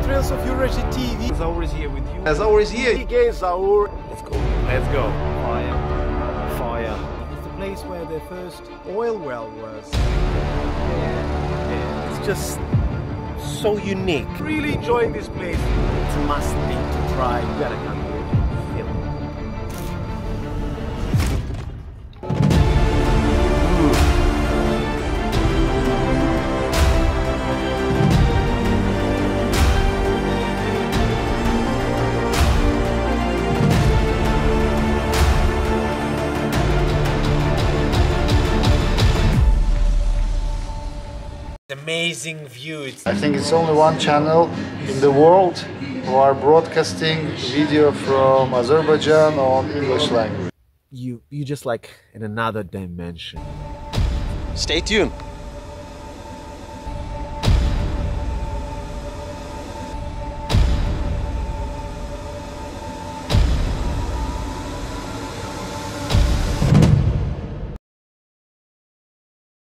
Trails of Eurasia TV. Zaur is here with you. Zaur is here. Again, Zaur. Let's go. Let's go. Fire. Fire. It's the place where the first oil well was. Yeah. It's just so unique. Really enjoying this place. It's a must thing to try. You gotta come here. Amazing view. I think it's only one channel in the world who are broadcasting video from Azerbaijan on English language. You just like in another dimension. Stay tuned.